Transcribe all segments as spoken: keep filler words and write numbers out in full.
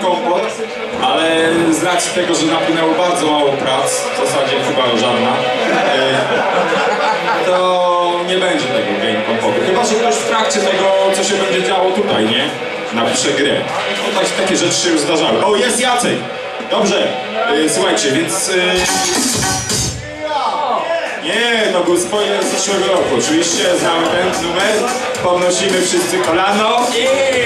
kompot, ale z racji tego, że napłynęło bardzo mało prac, w zasadzie chyba żadna, to nie będzie tego game kompotu. Chyba, że ktoś w trakcie tego, co się będzie działo tutaj, nie? Napisze grę. No, tak, takie rzeczy się już zdarzały. O, jest Jacek! Dobrze, słuchajcie, więc... Nie, to był spoiler z zeszłego roku. Oczywiście znamy ten numer, podnosimy wszyscy kolano i...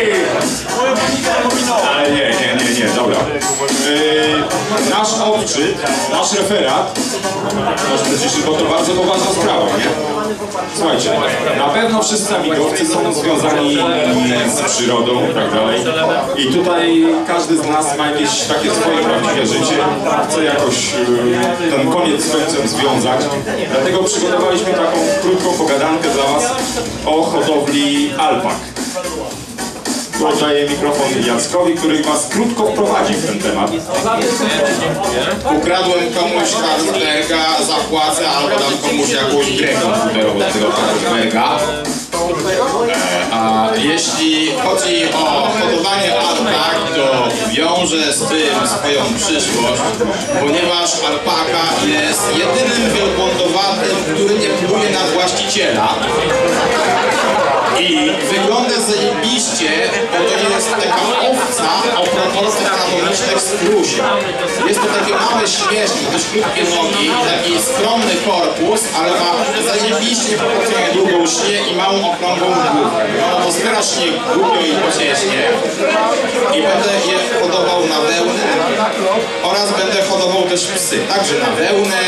Ale nie, nie, nie, nie, dobra. Yy, nasz odczyt, nasz referat, może powiedzieć, bo to bardzo poważna sprawa, nie? Słuchajcie, na pewno wszyscy amigowcy są związani z przyrodą i tak dalej. I tutaj każdy z nas ma jakieś takie swoje prawdziwe życie, chce jakoś yy, ten koniec z końcem związać. Dlatego przygotowaliśmy taką krótką pogadankę dla was o hodowli alpak. Oddaję mikrofon Jackowi, który was krótko wprowadzi w ten temat. Ukradłem komuś Carlsberga, zapłacę albo dam komuś jakąś grę komputerową z tego Carlsberga. A jeśli chodzi o hodowanie alpak, to wiąże z tym swoją przyszłość, ponieważ alpaka jest jedynym wielbłądowatym, który nie pluje na właściciela. I wygląda zajebiście, bo to jest taka owca o proporcjach anatomicznych z krusia. Jest to takie małe, śmieszne, dość krótkie nogi, taki skromny korpus, ale ma zajebiście proporcjonalnie długą szyję i małą okrągłą główkę. No to strasznie głupio i pocieśnie. I będę je hodował na wełnę oraz będę hodował też psy, także na wełnę.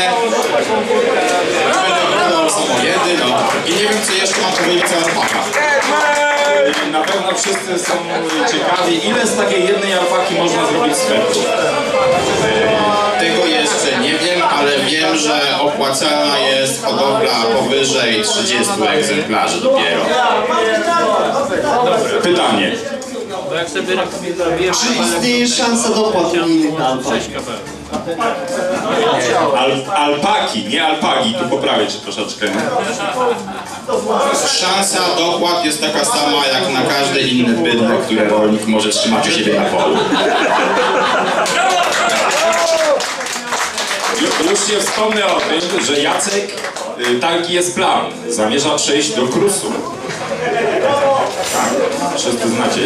Będę hodował samojedy, no. I nie wiem, co jeszcze mam powiedzieć o alpakach. Na pewno wszyscy są ciekawi, ile z takiej jednej alpaki można zrobić swetru. Tego jeszcze nie wiem, ale wiem, że opłacalna jest hodowla powyżej trzydziestu egzemplarzy dopiero. Pytanie. Czy istnieje szansa dopłat unijnych na alpaki? Al, alpaki, nie alpagi, tu poprawię cię troszeczkę. Szansa dopłat jest taka sama jak na każde inne bydło, które rolnik może trzymać u siebie na polu. Już nie wspomnę o tym, że Jacek, taki jest plan, zamierza przejść do krusu. Tak, wszyscy znacie.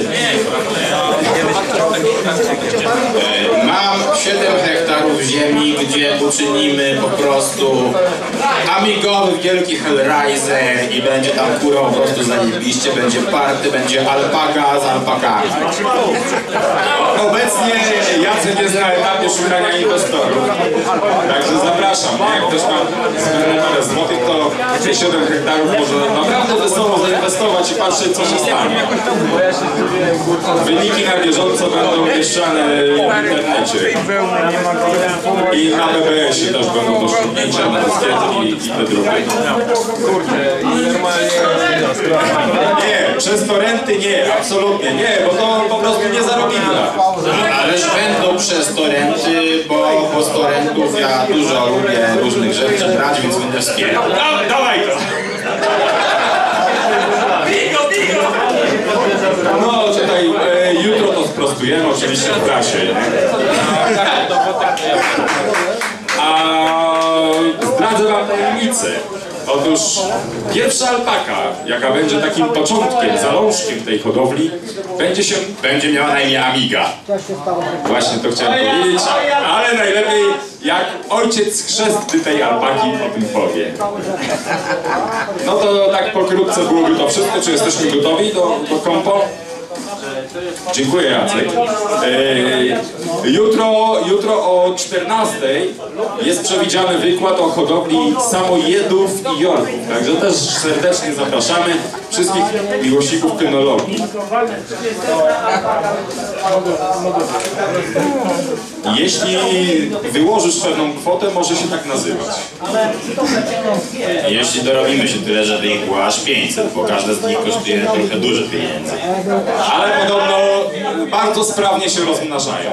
Mam siedem hektarów ziemi, gdzie uczynimy po prostu amigowy wielki hellraiser i będzie tam kurwa po prostu zajebiście, będzie party, będzie alpaka z alpakami. Obecnie Jacek jest na etapie szukania inwestorów, także zapraszam, nie? Jak ktoś ma zbędne parę złotych, to te siedem hektarów może naprawdę wesoło zainwestować i patrzeć, co się stanie. Wyniki na bieżąco będą umieszczane w internecie i na B B S-ie też będą do ściągnięcia na dyskiety i, i te drugie. Nie, przez torenty nie, absolutnie nie, bo to po prostu nie zarobimy. Ależ będą przez torenty, bo, bo z torrentów ja dużo lubię różnych rzeczy brać, więc będę wspierał. Da, dawaj to! No tutaj e, jutro to sprostujemy oczywiście w prasie. A zdradzę wam tajemnicę. Otóż pierwsza alpaka, jaka będzie takim początkiem, zalążkiem tej hodowli, będzie się, będzie miała na imię Amiga. Właśnie to chciałem powiedzieć, ale najlepiej jak ojciec chrzestny tej alpaki o tym powie. No to tak pokrótce byłoby to wszystko. Czy jesteśmy gotowi do, do kompo? Dziękuję, Jacek. E, jutro, jutro o czternastej jest przewidziany wykład o hodowli samojedów i jorków. Także też serdecznie zapraszamy wszystkich miłośników kynologii. Jeśli wyłożysz pewną kwotę, może się tak nazywać. Jeśli dorobimy się tyle, żeby ich było aż pięćset, bo każde z nich kosztuje trochę dużo pieniędzy. Ale podobno bardzo sprawnie się rozmnażają.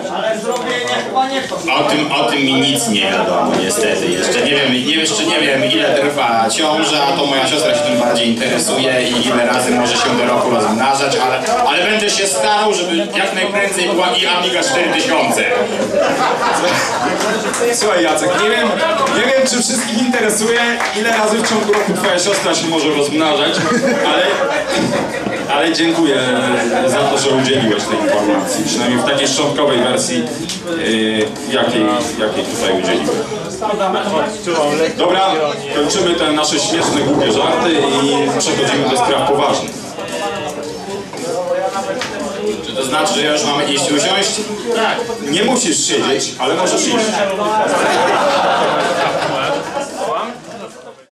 O tym, o tym mi nic nie wiadomo, niestety. Jeszcze nie wiem, nie, jeszcze nie wiem ile trwa ciąża, to moja siostra się tym bardziej interesuje i ile razy może się do roku rozmnażać, ale, ale będę się starał, żeby jak najprędzej była i Amiga cztery tysiące. Słuchaj Jacek, nie wiem, nie wiem czy wszystkich interesuje, ile razy w ciągu roku twoja siostra się może rozmnażać, ale, ale dziękuję za to, że udzieliłeś tej informacji, przynajmniej w takiej szczątkowej wersji, yy, jakiej, jakiej tutaj udzieliłem. Dobra, kończymy te nasze śmieszne, głupie żarty i przechodzimy do spraw poważnych. Czy to znaczy, że już mamy iść usiąść? Nie musisz siedzieć, ale możesz iść.